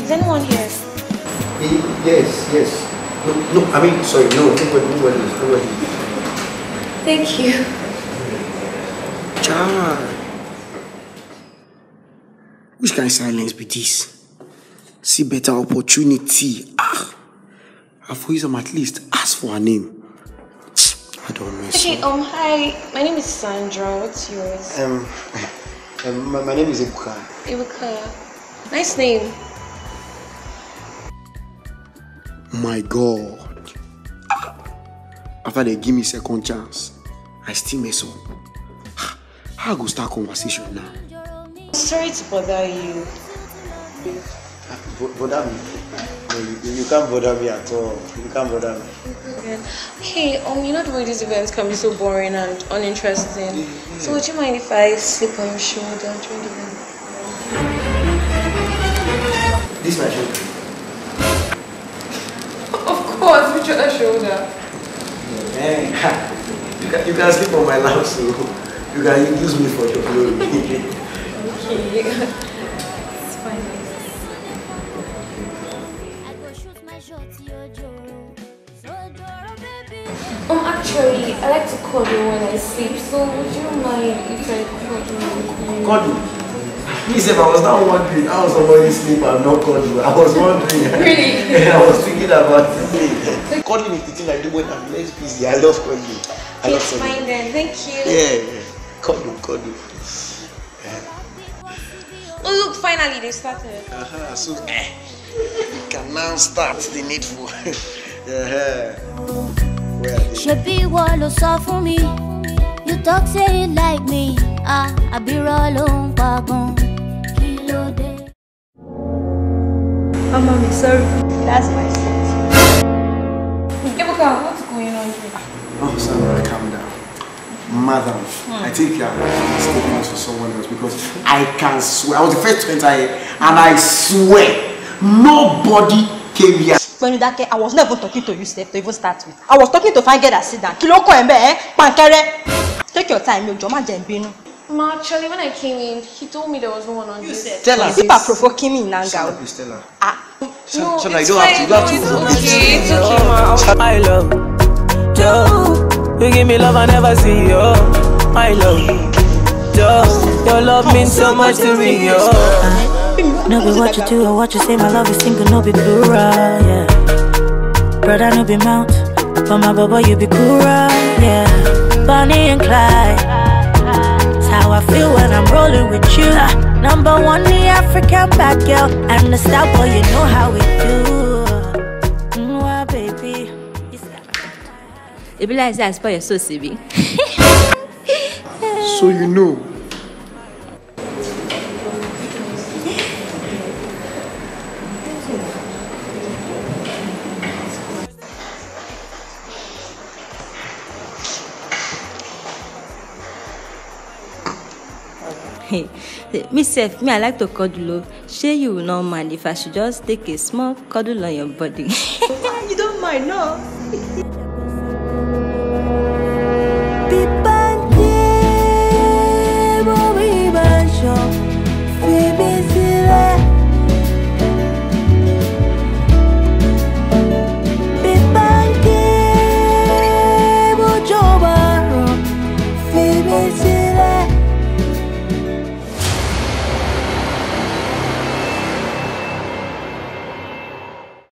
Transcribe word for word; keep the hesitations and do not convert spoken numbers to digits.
Is anyone here? Yes, yes. No, no, I mean, sorry, no, nobody, nobody, nobody. Thank you. Child. Which kind of silence be this? See better opportunity. Ah, I've wisdom at least. Ask for her name. I don't know. Okay, um, hi. My name is Sandra. What's yours? Um, um my, my name is Ebuka. Ebuka. Nice name. My God. After they give me second chance, I still mess up. How I go start conversation now? Sorry to bother you. Bother me? No, you, you can't bother me at all. You can't bother me. Hey, um, you know the way these events can be so boring and uninteresting. Yeah. So would you mind if I sleep on your shoulder during the event? This is my shoulder. Of course, which other shoulder? Yeah, you can you can sleep on my lap, so you can use me for your glory. Okay. It's fine. Um, actually, I like to cuddle when I sleep, so would you mind if I cuddle? Cuddle? Me, if I was not wondering how somebody sleep and not cuddle, I was wondering. Really? I was thinking about it. Cuddling is the thing I do when I'm less busy. I love cuddling. I love it's cuddling. fine then, thank you. Yeah, yeah. Cuddle, cuddle. Yeah. Oh look, finally they started. Uh-huh, so eh, we can now start the needful. Yeah. Should be what you saw for me. You talk say it like me. Ah, I be rolling wagon. Kilo day. Oh mommy, sorry. That's my set. Ebuka, what's going on here? Oh, Sandra, calm down. Madam, hmm. I think you are mistaken us for someone else because I can swear. I was the first to enter here and I swear nobody came here. When you that I was never talking to you, Steph, to even start with. I was talking to find get a sit down. Kiloko embe, eh? Pankere. Take your time, you Joma Jembino. Ma, actually, when I came in, he told me there was no one on this. Tell her. People are provoking me in anger. Please tell her. Ah. No, so, so it's you don't fine. have to. You don't No, have to. it's okay. It's okay, ma. My love, Joe, you give me love I never see, yo. My love, Joe, your love means so much to me, yo. No be what you do or what you say, my love is single, no be plural, yeah. Brother, no be mount, but my baba, you be cool, yeah. Bonnie and Clyde, it's how I feel when I'm rolling with you. Number one, the African bad girl, and the star boy, you know how we do. Mwah, baby. It be like that, spoil your so C B. So you know. Hey, me self, me I like to cuddle. Sure, you will not mind if I should just take a small cuddle on your body. You don't mind, no?